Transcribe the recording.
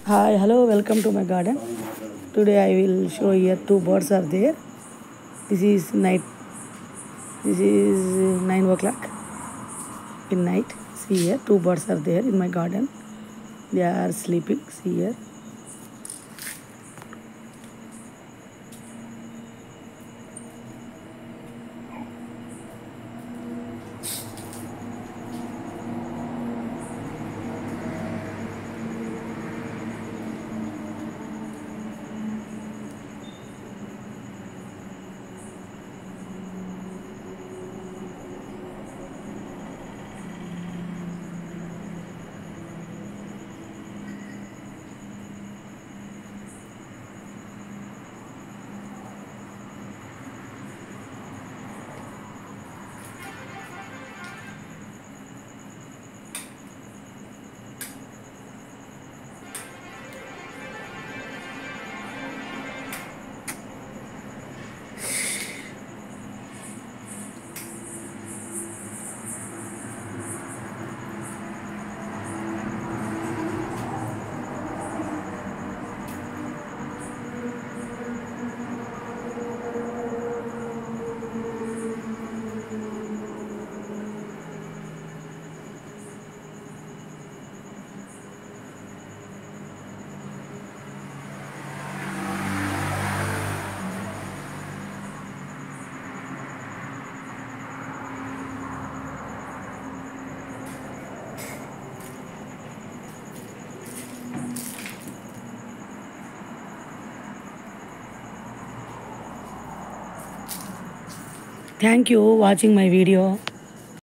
Hi, hello, welcome to my garden. Today I will show here two birds are there. This is night. This is 9 o'clock in night. See here, two birds are there in my garden. They are sleeping. See here. Thank you watching my video.